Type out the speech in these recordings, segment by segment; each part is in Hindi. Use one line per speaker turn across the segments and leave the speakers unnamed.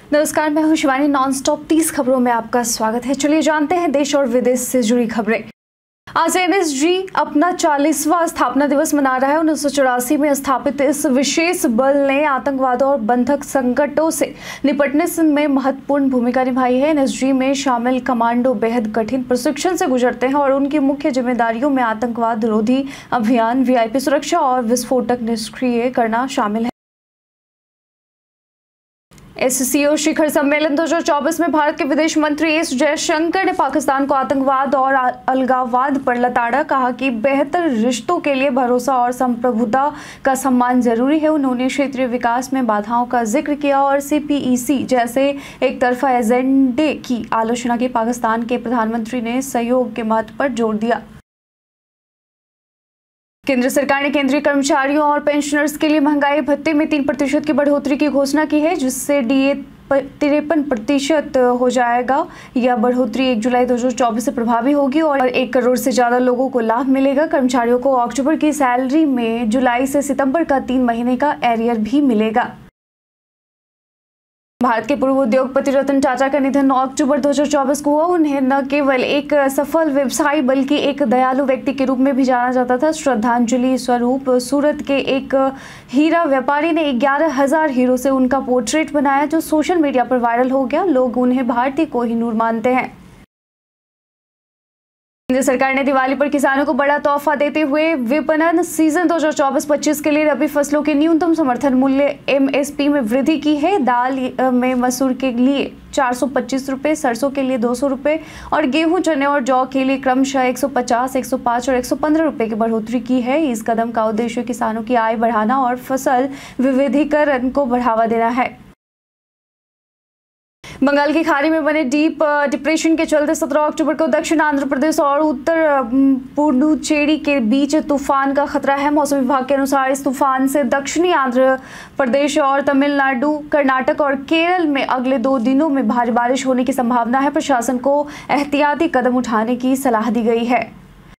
नमस्कार, मैं हूं शिवानी। नॉनस्टॉप 30 खबरों में आपका स्वागत है। चलिए जानते हैं देश और विदेश से जुड़ी खबरें। आज एनएसजी अपना 40वां स्थापना दिवस मना रहा है। 1984 में स्थापित इस विशेष बल ने आतंकवाद और बंधक संकटों से निपटने में महत्वपूर्ण भूमिका निभाई है। एनएसजी में शामिल कमांडो बेहद कठिन प्रशिक्षण से गुजरते हैं और उनकी मुख्य जिम्मेदारियों में आतंकवाद विरोधी अभियान, वीआईपी सुरक्षा और विस्फोटक निष्क्रिय करना शामिल है। एससीओ शिखर सम्मेलन 2024 में भारत के विदेश मंत्री एस जयशंकर ने पाकिस्तान को आतंकवाद और अलगाववाद पर लताड़ा। कहा कि बेहतर रिश्तों के लिए भरोसा और संप्रभुता का सम्मान जरूरी है। उन्होंने क्षेत्रीय विकास में बाधाओं का जिक्र किया और सीपीईसी जैसे एक तरफा एजेंडे की आलोचना की। पाकिस्तान के प्रधानमंत्री ने सहयोग के महत्व पर जोर दिया। केंद्र सरकार ने केंद्रीय कर्मचारियों और पेंशनर्स के लिए महंगाई भत्ते में 3% की बढ़ोतरी की घोषणा की है, जिससे डीए 53% हो जाएगा। यह बढ़ोतरी 1 जुलाई 2024 से प्रभावी होगी और 1 करोड़ से ज्यादा लोगों को लाभ मिलेगा। कर्मचारियों को अक्टूबर की सैलरी में जुलाई से सितंबर का 3 महीने का एरियर भी मिलेगा। भारत के पूर्व उद्योगपति रतन टाटा का निधन 9 अक्टूबर 2024 को हुआ। उन्हें न केवल एक सफल व्यवसायी बल्कि एक दयालु व्यक्ति के रूप में भी जाना जाता था। श्रद्धांजलि स्वरूप सूरत के एक हीरा व्यापारी ने 11,000 हीरो से उनका पोर्ट्रेट बनाया, जो सोशल मीडिया पर वायरल हो गया। लोग उन्हें भारतीय कोहिनूर मानते हैं। केंद्र सरकार ने दिवाली पर किसानों को बड़ा तोहफा देते हुए विपणन सीजन 2024-25 के लिए रबी फसलों के न्यूनतम समर्थन मूल्य एमएसपी में वृद्धि की है। दाल में मसूर के लिए 425 रुपये, सरसों के लिए 200 रुपये और गेहूं, चने और जौ के लिए क्रमशः 150, 105 और 115 रुपये की बढ़ोतरी की है। इस कदम का उद्देश्य किसानों की आय बढ़ाना और फसल विविधीकरण को बढ़ावा देना है। बंगाल की खाड़ी में बने डीप डिप्रेशन के चलते 17 अक्टूबर को दक्षिण आंध्र प्रदेश और उत्तर पुडुचेरी के बीच तूफान का खतरा है। मौसम विभाग के अनुसार इस तूफान से दक्षिणी आंध्र प्रदेश और तमिलनाडु, कर्नाटक और केरल में अगले 2 दिनों में भारी बारिश होने की संभावना है। प्रशासन को एहतियाती कदम उठाने की सलाह दी गई है।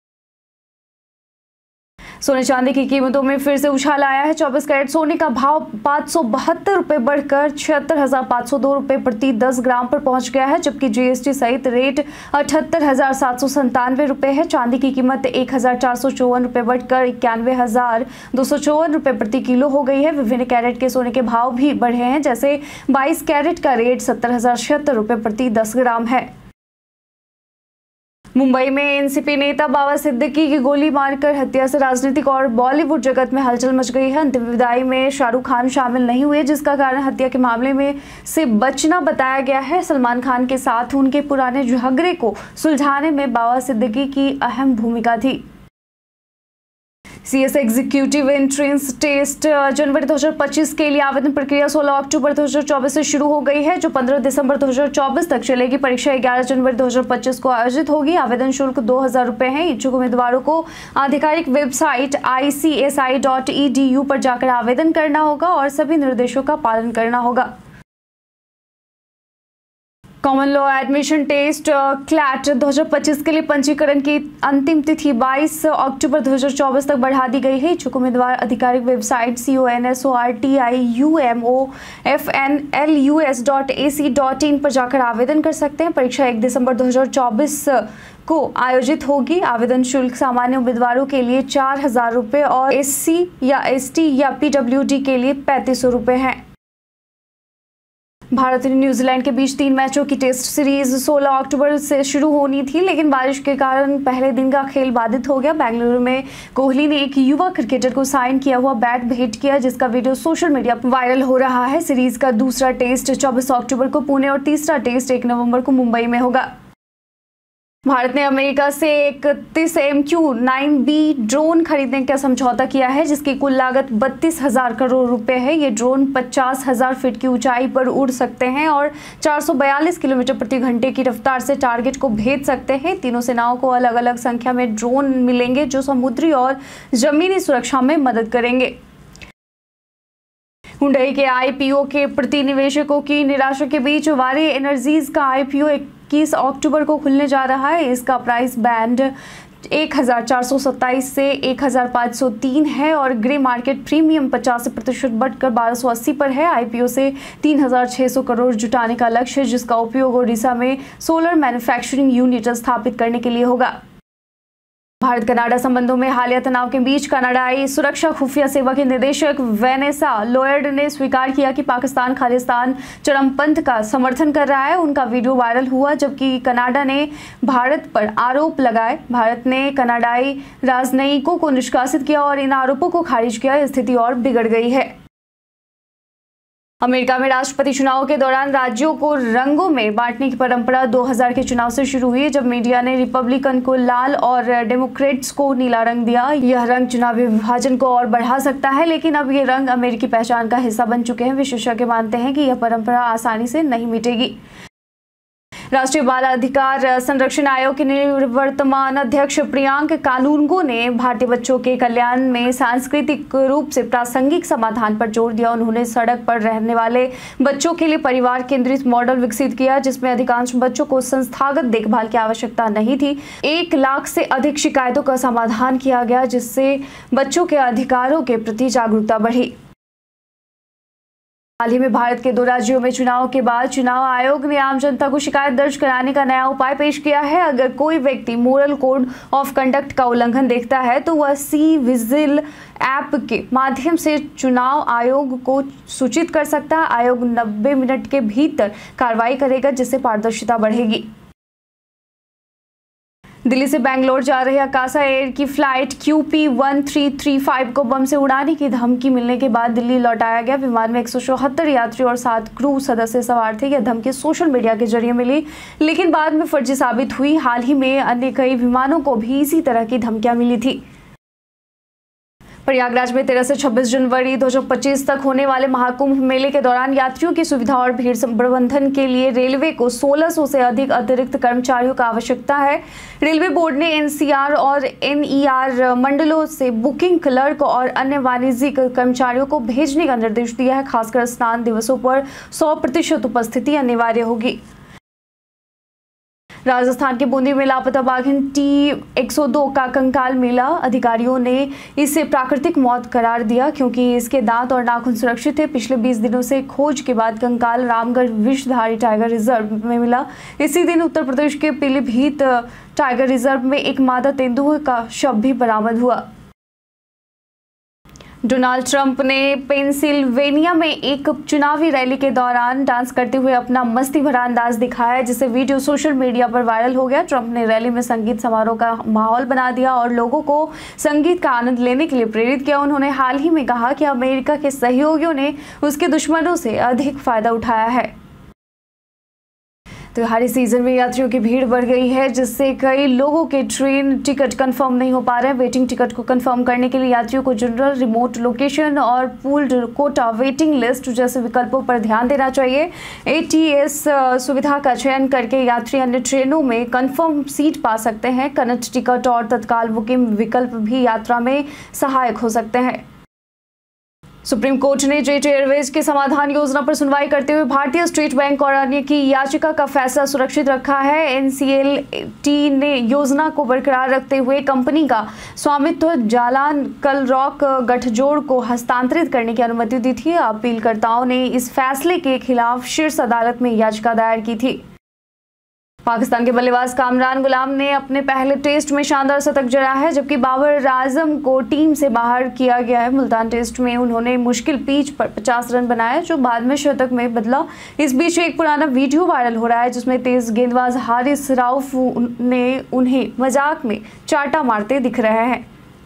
सोने चांदी की कीमतों में फिर से उछाल आया है। 24 कैरेट सोने का भाव 572 रुपये बढ़कर 76,502 रुपये प्रति 10 ग्राम पर पहुंच गया है, जबकि जीएसटी सहित रेट 78,797 रुपये है। चांदी की कीमत 1,454 रुपये बढ़कर 91,254 रुपये प्रति किलो हो गई है। विभिन्न कैरेट के सोने के भाव भी बढ़े हैं, जैसे 22 कैरेट का रेट 70,076 रुपये प्रति 10 ग्राम है। मुंबई में एनसीपी नेता बाबा सिद्दीकी की गोली मारकर हत्या से राजनीतिक और बॉलीवुड जगत में हलचल मच गई है। अंतिम विदाई में शाहरुख खान शामिल नहीं हुए, जिसका कारण हत्या के मामले में से बचना बताया गया है। सलमान खान के साथ उनके पुराने झगड़े को सुलझाने में बाबा सिद्दीकी की अहम भूमिका थी। सीएस एग्जीक्यूटिव एंट्रेंस टेस्ट जनवरी 2025 के लिए आवेदन प्रक्रिया 16 अक्टूबर 2024 से शुरू हो गई है, जो 15 दिसंबर 2024 तक चलेगी। परीक्षा 11 जनवरी 2025 को आयोजित होगी। आवेदन शुल्क 2,000 रुपये है। इच्छुक उम्मीदवारों को आधिकारिक वेबसाइट icsi.edu पर जाकर आवेदन करना होगा और सभी निर्देशों का पालन करना होगा। Common law admission test CLAT 2025 के लिए पंजीकरण की अंतिम तिथि 22 अक्टूबर 2024 तक बढ़ा दी गई है। इच्छुक उम्मीदवार आधिकारिक वेबसाइट consortiumofnlus.ac.in पर जाकर आवेदन कर सकते हैं। परीक्षा 1 दिसंबर 2024 को आयोजित होगी। आवेदन शुल्क सामान्य उम्मीदवारों के लिए 4,000 रुपये और SC या ST या PWD के लिए 3,500 रुपये है। भारत और न्यूजीलैंड के बीच 3 मैचों की टेस्ट सीरीज 16 अक्टूबर से शुरू होनी थी, लेकिन बारिश के कारण पहले दिन का खेल बाधित हो गया। बेंगलुरु में कोहली ने एक युवा क्रिकेटर को साइन किया हुआ बैट भेंट किया, जिसका वीडियो सोशल मीडिया पर वायरल हो रहा है। सीरीज का दूसरा टेस्ट 24 अक्टूबर को पुणे और तीसरा टेस्ट 1 नवंबर को मुंबई में होगा। भारत ने अमेरिका से 31 MQ-9B ड्रोन खरीदने का समझौता किया है, जिसकी कुल लागत 32,000 करोड़ रुपए है। ये ड्रोन 50,000 फीट की ऊंचाई पर उड़ सकते हैं और 442 किलोमीटर प्रति घंटे की रफ्तार से टारगेट को भेज सकते हैं। तीनों सेनाओं को अलग अलग संख्या में ड्रोन मिलेंगे, जो समुद्री और जमीनी सुरक्षा में मदद करेंगे। हुंडई के आईपीओ के प्रति निवेशकों की निराशा के बीच वारी एनर्जीज का आईपीओ 21 अक्टूबर को खुलने जा रहा है। इसका प्राइस बैंड 1427 से 1503 है और ग्रे मार्केट प्रीमियम 50% बढ़कर 1280 पर है। आईपीओ से 3600 करोड़ जुटाने का लक्ष्य है, जिसका उपयोग ओडिशा में सोलर मैन्युफैक्चरिंग यूनिट स्थापित करने के लिए होगा। भारत कनाडा संबंधों में हालिया तनाव के बीच कनाडाई सुरक्षा खुफिया सेवा के निदेशक वेनेसा लॉयड ने स्वीकार किया कि पाकिस्तान खालिस्तान चरमपंथ का समर्थन कर रहा है। उनका वीडियो वायरल हुआ जबकि कनाडा ने भारत पर आरोप लगाए। भारत ने कनाडाई राजनयिकों को निष्कासित किया और इन आरोपों को खारिज किया। स्थिति और बिगड़ गई है। अमेरिका में राष्ट्रपति चुनाव के दौरान राज्यों को रंगों में बांटने की परंपरा 2000 के चुनाव से शुरू हुई, जब मीडिया ने रिपब्लिकन को लाल और डेमोक्रेट्स को नीला रंग दिया। यह रंग चुनावी विभाजन को और बढ़ा सकता है, लेकिन अब ये रंग अमेरिकी पहचान का हिस्सा बन चुके हैं। विशेषज्ञ मानते हैं कि यह परंपरा आसानी से नहीं मिटेगी। राष्ट्रीय बाल अधिकार संरक्षण आयोग के निवर्तमान अध्यक्ष प्रियांक कानूनगो ने भारतीय बच्चों के कल्याण में सांस्कृतिक रूप से प्रासंगिक समाधान पर जोर दिया। उन्होंने सड़क पर रहने वाले बच्चों के लिए परिवार केंद्रित मॉडल विकसित किया, जिसमें अधिकांश बच्चों को संस्थागत देखभाल की आवश्यकता नहीं थी। 1 लाख से अधिक शिकायतों का समाधान किया गया, जिससे बच्चों के अधिकारों के प्रति जागरूकता बढ़ी। हाल ही में भारत के 2 राज्यों में चुनाव के बाद चुनाव आयोग ने आम जनता को शिकायत दर्ज कराने का नया उपाय पेश किया है। अगर कोई व्यक्ति मोरल कोड ऑफ कंडक्ट का उल्लंघन देखता है तो वह सी विजिल ऐप के माध्यम से चुनाव आयोग को सूचित कर सकता है। आयोग 90 मिनट के भीतर कार्रवाई करेगा, जिससे पारदर्शिता बढ़ेगी। दिल्ली से बेंगलोर जा रहे अकाशा एयर की फ्लाइट QP1335 को बम से उड़ाने की धमकी मिलने के बाद दिल्ली लौटाया गया। विमान में 174 यात्री और 7 क्रू सदस्य सवार थे। यह धमकी सोशल मीडिया के जरिए मिली, लेकिन बाद में फर्जी साबित हुई। हाल ही में अन्य कई विमानों को भी इसी तरह की धमकियां मिली थी। प्रयागराज में 13 से 26 जनवरी 2025 तक होने वाले महाकुंभ मेले के दौरान यात्रियों की सुविधा और भीड़ प्रबंधन के लिए रेलवे को 1600 से अधिक अतिरिक्त कर्मचारियों का आवश्यकता है। रेलवे बोर्ड ने NCR और NER मंडलों से बुकिंग क्लर्क और अन्य वाणिज्यिक कर्मचारियों को भेजने का निर्देश दिया है। खासकर स्नान दिवसों पर 100% उपस्थिति अनिवार्य होगी। राजस्थान के बूंदी में लापता बाघिन T102 का कंकाल मिला। अधिकारियों ने इसे प्राकृतिक मौत करार दिया क्योंकि इसके दांत और नाखून सुरक्षित थे। पिछले 20 दिनों से खोज के बाद कंकाल रामगढ़ विषधारी टाइगर रिजर्व में मिला। इसी दिन उत्तर प्रदेश के पीलीभीत टाइगर रिजर्व में एक मादा तेंदुए का शव भी बरामद हुआ। डोनाल्ड ट्रंप ने पेंसिल्वेनिया में एक चुनावी रैली के दौरान डांस करते हुए अपना मस्ती भरा अंदाज दिखाया, जिसे वीडियो सोशल मीडिया पर वायरल हो गया। ट्रंप ने रैली में संगीत समारोह का माहौल बना दिया और लोगों को संगीत का आनंद लेने के लिए प्रेरित किया। उन्होंने हाल ही में कहा कि अमेरिका के सहयोगियों ने उसके दुश्मनों से अधिक फायदा उठाया है। त्योहारी सीजन में यात्रियों की भीड़ बढ़ गई है, जिससे कई लोगों के ट्रेन टिकट कंफर्म नहीं हो पा रहे हैं। वेटिंग टिकट को कंफर्म करने के लिए यात्रियों को जनरल, रिमोट लोकेशन और पूल्ड कोटा वेटिंग लिस्ट जैसे विकल्पों पर ध्यान देना चाहिए। ATS सुविधा का चयन करके यात्री अन्य ट्रेनों में कंफर्म सीट पा सकते हैं। कनेक्ट टिकट और तत्काल बुकिंग विकल्प भी यात्रा में सहायक हो सकते हैं। सुप्रीम कोर्ट ने जेट एयरवेज की समाधान योजना पर सुनवाई करते हुए भारतीय स्टेट बैंक और अन्य की याचिका का फैसला सुरक्षित रखा है। NCLT ने योजना को बरकरार रखते हुए कंपनी का स्वामित्व जालान कलरॉक गठजोड़ को हस्तांतरित करने की अनुमति दी थी। अपीलकर्ताओं ने इस फैसले के खिलाफ शीर्ष अदालत में याचिका दायर की थी। पाकिस्तान के बल्लेबाज कामरान गुलाम ने अपने पहले टेस्ट में शानदार शतक जड़ा है, जबकि बाबर आजम को टीम से बाहर किया गया है। मुल्तान टेस्ट में उन्होंने मुश्किल पिच पर 50 रन बनाए, जो बाद में शतक में बदला। इस बीच एक पुराना वीडियो वायरल हो रहा है, जिसमें तेज गेंदबाज हारिस राउफ ने उन्हें मजाक में चाटा मारते दिख रहे हैं।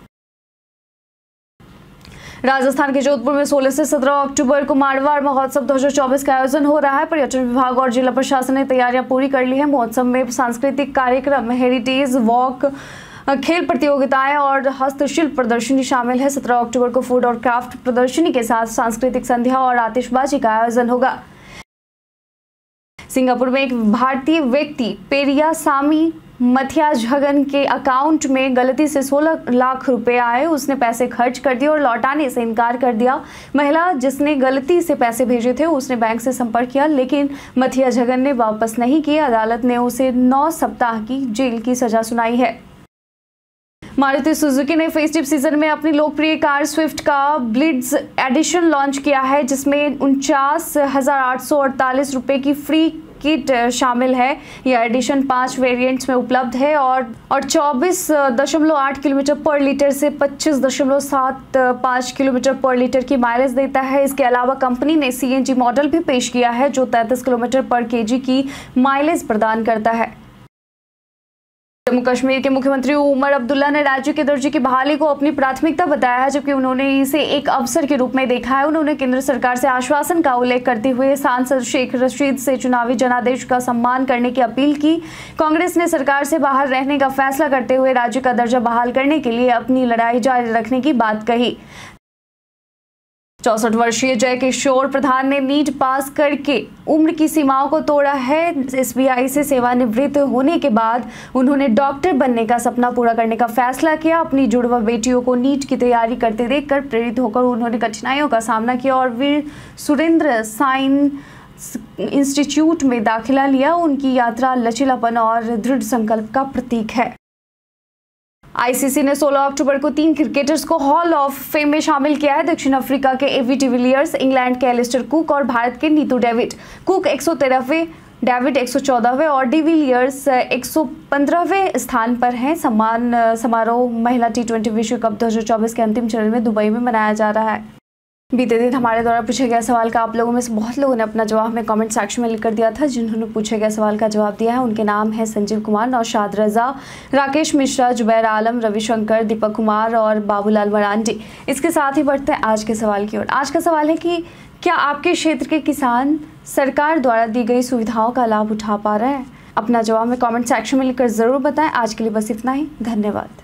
राजस्थान के जोधपुर में 16 से 17 अक्टूबर को मारवाड़ महोत्सव 2024 का आयोजन हो रहा है। पर्यटन विभाग और जिला प्रशासन ने तैयारियां पूरी कर ली है। महोत्सव में सांस्कृतिक कार्यक्रम, हेरिटेज वॉक, खेल प्रतियोगिताएं और हस्तशिल्प प्रदर्शनी शामिल है। 17 अक्टूबर को फूड और क्राफ्ट प्रदर्शनी के साथ सांस्कृतिक संध्या और आतिशबाजी का आयोजन होगा। सिंगापुर में एक भारतीय व्यक्ति पेरियासामी मथियाझगन के अकाउंट में गलती से 16 लाख रुपए आए। उसने पैसे खर्च कर दिए और लौटाने से इनकार कर दिया। महिला जिसने गलती से पैसे भेजे थे उसने बैंक से संपर्क किया, लेकिन मथियाझगन ने वापस नहीं किए। अदालत ने उसे 9 सप्ताह की जेल की सजा सुनाई है। मारुति सुजुकी ने फेस्टिव सीजन में अपनी लोकप्रिय कार स्विफ्ट का ब्लिट्ज एडिशन लॉन्च किया है, जिसमें 49,848 रुपए की फ्री किट शामिल है। यह एडिशन 5 वेरिएंट्स में उपलब्ध है और 24.8 किलोमीटर पर लीटर से 25.75 किलोमीटर पर लीटर की माइलेज देता है। इसके अलावा कंपनी ने सीएनजी मॉडल भी पेश किया है, जो 33 किलोमीटर पर केजी की माइलेज प्रदान करता है। जम्मू कश्मीर के मुख्यमंत्री उमर अब्दुल्ला ने राज्य के दर्जे की बहाली को अपनी प्राथमिकता बताया है, जबकि उन्होंने इसे एक अवसर के रूप में देखा है। उन्होंने केंद्र सरकार से आश्वासन का उल्लेख करते हुए सांसद शेख रशीद से चुनावी जनादेश का सम्मान करने की अपील की। कांग्रेस ने सरकार से बाहर रहने का फैसला करते हुए राज्य का दर्जा बहाल करने के लिए अपनी लड़ाई जारी रखने की बात कही। 64 वर्षीय जय किशोर प्रधान ने नीट पास करके उम्र की सीमाओं को तोड़ा है। एसबीआई से सेवानिवृत्त होने के बाद उन्होंने डॉक्टर बनने का सपना पूरा करने का फैसला किया। अपनी जुड़वा बेटियों को नीट की तैयारी करते देखकर प्रेरित होकर उन्होंने कठिनाइयों का सामना किया और वीर सुरेंद्र साइंस इंस्टीट्यूट में दाखिला लिया। उनकी यात्रा लचीलापन और दृढ़ संकल्प का प्रतीक है। आईसीसी ने 16 अक्टूबर को 3 क्रिकेटर्स को हॉल ऑफ फेम में शामिल किया है। दक्षिण अफ्रीका के एवी डिविलियर्स, इंग्लैंड के एलिस्टर कुक और भारत के नीतू डेविड। कुक 113वें, डेविड 114वें और डिविलियर्स 115वें स्थान पर हैं। सम्मान समारोह महिला T20 विश्व कप 2024 के अंतिम चरण में दुबई में मनाया जा रहा है। बीते दिन हमारे द्वारा पूछे गए सवाल का आप लोगों में से बहुत लोगों ने अपना जवाब में कमेंट सेक्शन में लिखकर दिया था। जिन्होंने पूछे गए सवाल का जवाब दिया है उनके नाम है संजीव कुमार, नौशाद रजा, राकेश मिश्रा, जुबैर आलम, रविशंकर, दीपक कुमार और बाबूलाल मरांडी। इसके साथ ही बढ़ते हैं आज के सवाल की ओर। आज का सवाल है कि क्या आपके क्षेत्र के किसान सरकार द्वारा दी गई सुविधाओं का लाभ उठा पा रहे हैं? अपना जवाब में कॉमेंट सेक्शन में लिखकर जरूर बताएं। आज के लिए बस इतना ही, धन्यवाद।